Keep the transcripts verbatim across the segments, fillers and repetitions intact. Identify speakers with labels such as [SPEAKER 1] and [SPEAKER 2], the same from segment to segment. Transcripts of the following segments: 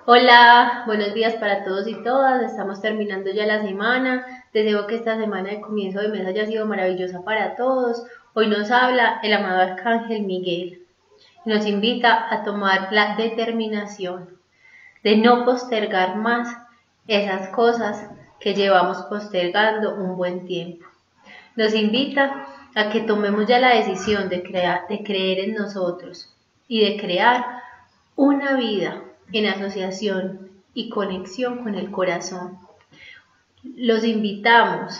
[SPEAKER 1] Hola, buenos días para todos y todas. Estamos terminando ya la semana. Deseo que esta semana de comienzo de mes haya sido maravillosa para todos. Hoy nos habla el amado Arcángel Miguel. Nos invita a tomar la determinación de no postergar más esas cosas que llevamos postergando un buen tiempo. Nos invita a que tomemos ya la decisión de crear, de creer en nosotros y de crear una vida en asociación y conexión con el corazón. Los invitamos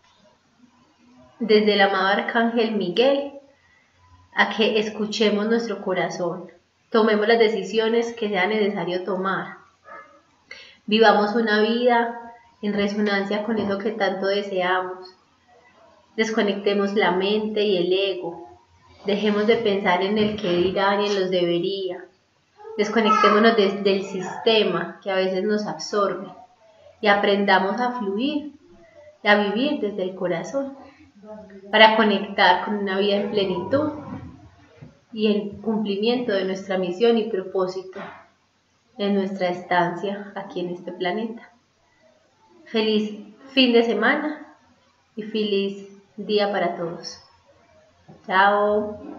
[SPEAKER 1] desde el amado Arcángel Miguel a que escuchemos nuestro corazón, tomemos las decisiones que sea necesario tomar, vivamos una vida en resonancia con eso que tanto deseamos, desconectemos la mente y el ego, dejemos de pensar en el que dirán y en los debería, desconectémonos de, del sistema que a veces nos absorbe y aprendamos a fluir y a vivir desde el corazón para conectar con una vida en plenitud y el cumplimiento de nuestra misión y propósito en nuestra estancia aquí en este planeta. Feliz fin de semana y feliz día para todos. Chao.